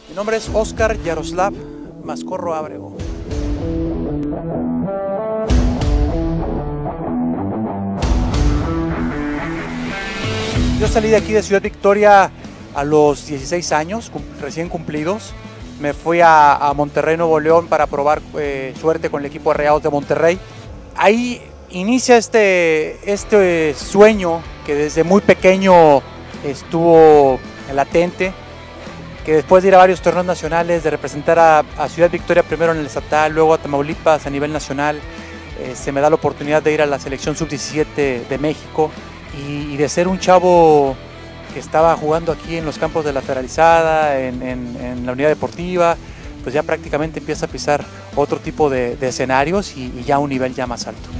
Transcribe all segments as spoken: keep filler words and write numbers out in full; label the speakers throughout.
Speaker 1: Mi nombre es Óscar Yaroslav Mascorro Ábrego. Yo salí de aquí de Ciudad Victoria a los dieciséis años, recién cumplidos. Me fui a, a Monterrey, Nuevo León, para probar eh, suerte con el equipo de Rayados de Monterrey. Ahí inicia este, este sueño que desde muy pequeño estuvo latente, que después de ir a varios torneos nacionales, de representar a, a Ciudad Victoria primero en el estatal, luego a Tamaulipas a nivel nacional, eh, se me da la oportunidad de ir a la selección sub diecisiete de México y, y de ser un chavo que estaba jugando aquí en los campos de la Federalizada, en, en, en la unidad deportiva, pues ya prácticamente empieza a pisar otro tipo de, de escenarios y, y ya a un nivel ya más alto.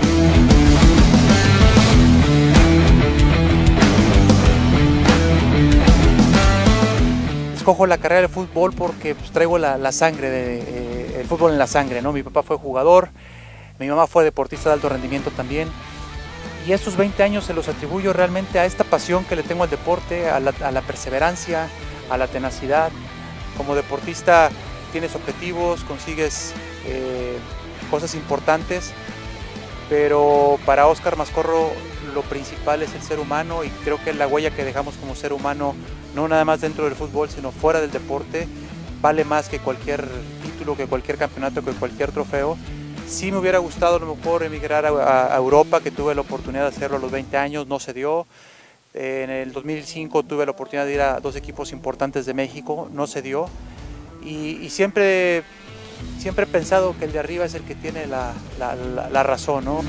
Speaker 1: Escojo la carrera del fútbol porque pues, traigo la, la sangre, de, eh, el fútbol en la sangre, ¿no? Mi papá fue jugador, mi mamá fue deportista de alto rendimiento también, y estos veinte años se los atribuyo realmente a esta pasión que le tengo al deporte, a la, a la perseverancia, a la tenacidad. Como deportista tienes objetivos, consigues eh, cosas importantes, pero para Óscar Mascorro lo principal es el ser humano, y creo que la huella que dejamos como ser humano, no nada más dentro del fútbol, sino fuera del deporte, vale más que cualquier título, que cualquier campeonato, que cualquier trofeo. Sí me hubiera gustado a lo mejor emigrar a, a Europa, que tuve la oportunidad de hacerlo a los veinte años, no se dio. Eh, en el dos mil cinco tuve la oportunidad de ir a dos equipos importantes de México, no se dio. Y, y siempre, siempre he pensado que el de arriba es el que tiene la, la, la, la razón, ¿no?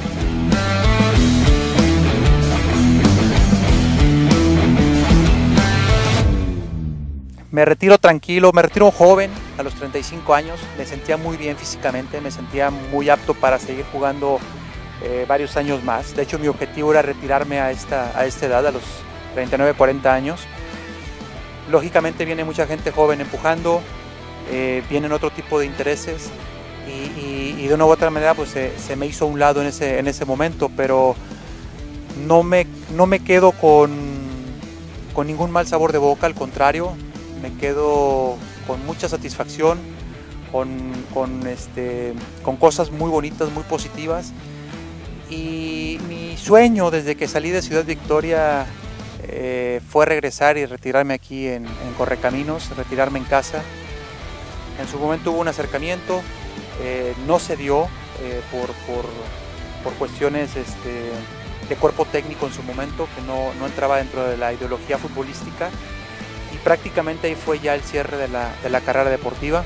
Speaker 1: Me retiro tranquilo, me retiro joven, a los treinta y cinco años, me sentía muy bien físicamente, me sentía muy apto para seguir jugando eh, varios años más. De hecho, mi objetivo era retirarme a esta, a esta edad, a los treinta y nueve, cuarenta años. Lógicamente viene mucha gente joven empujando, eh, vienen otro tipo de intereses y, y, y de una u otra manera pues se, se me hizo a un lado en ese, en ese momento, pero no me, no me quedo con, con ningún mal sabor de boca, al contrario. Me quedo con mucha satisfacción, con, con, este, con cosas muy bonitas, muy positivas. Y mi sueño desde que salí de Ciudad Victoria eh, fue regresar y retirarme aquí en, en Correcaminos, retirarme en casa. En su momento hubo un acercamiento, eh, no se dio eh, por, por, por cuestiones este, de cuerpo técnico en su momento, que no, no entraba dentro de la ideología futbolística. Y prácticamente ahí fue ya el cierre de la, de la carrera deportiva.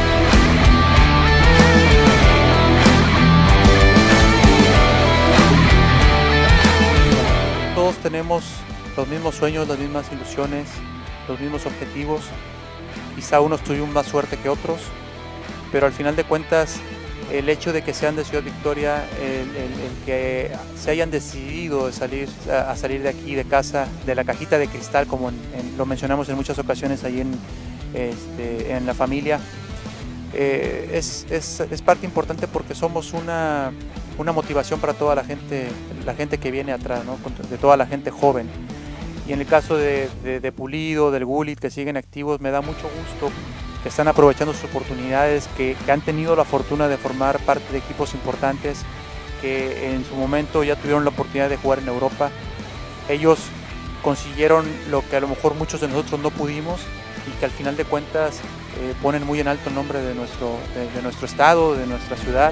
Speaker 1: Todos tenemos los mismos sueños, las mismas ilusiones, los mismos objetivos. Quizá unos tuvieron más suerte que otros, pero al final de cuentas el hecho de que sean de Ciudad Victoria, el, el, el que se hayan decidido de salir, a, a salir de aquí, de casa, de la cajita de cristal, como en, en, lo mencionamos en muchas ocasiones ahí en, este, en la familia, eh, es, es, es parte importante porque somos una, una motivación para toda la gente, la gente que viene atrás, ¿no? De toda la gente joven. Y en el caso de, de, de Pulido, del Gullit, que siguen activos, me da mucho gusto que están aprovechando sus oportunidades, que, que han tenido la fortuna de formar parte de equipos importantes, que en su momento ya tuvieron la oportunidad de jugar en Europa. Ellos consiguieron lo que a lo mejor muchos de nosotros no pudimos, y que al final de cuentas eh, ponen muy en alto el nombre de nuestro, de, de nuestro estado, de nuestra ciudad.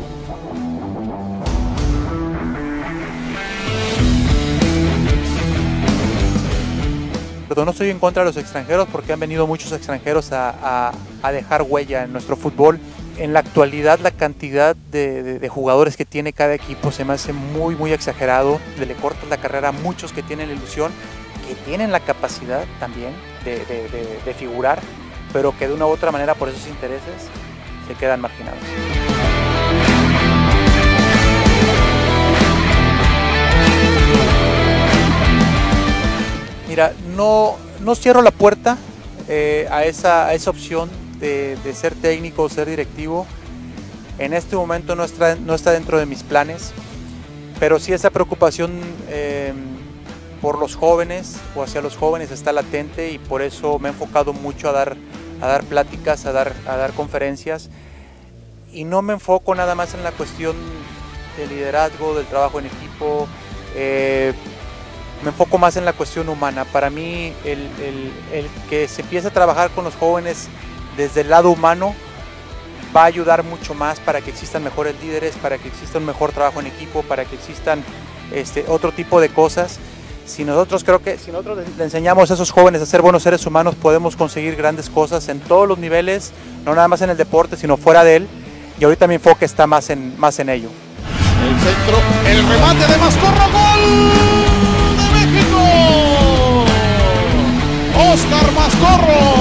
Speaker 1: No estoy en contra de los extranjeros, porque han venido muchos extranjeros a, a, a dejar huella en nuestro fútbol. En la actualidad la cantidad de, de, de jugadores que tiene cada equipo se me hace muy muy exagerado. Le cortas la carrera a muchos que tienen la ilusión, que tienen la capacidad también de, de, de, de figurar, pero que de una u otra manera por esos intereses se quedan marginados. Mira, no, no cierro la puerta eh, a, esa, a esa opción de, de ser técnico o ser directivo. En este momento no está, no está dentro de mis planes, pero sí esa preocupación eh, por los jóvenes o hacia los jóvenes está latente, y por eso me he enfocado mucho a dar, a dar pláticas, a dar, a dar conferencias, y no me enfoco nada más en la cuestión del liderazgo, del trabajo en equipo, eh, me enfoco más en la cuestión humana. Para mí el, el, el que se empiece a trabajar con los jóvenes desde el lado humano va a ayudar mucho más para que existan mejores líderes, para que exista un mejor trabajo en equipo, para que existan este, otro tipo de cosas. Si nosotros creo que si nosotros le enseñamos a esos jóvenes a ser buenos seres humanos, podemos conseguir grandes cosas en todos los niveles, no nada más en el deporte, sino fuera de él. Y ahorita mi enfoque está más en, más en ello.
Speaker 2: El centro, el remate de Mascorro, gol de México. Óscar Mascorro.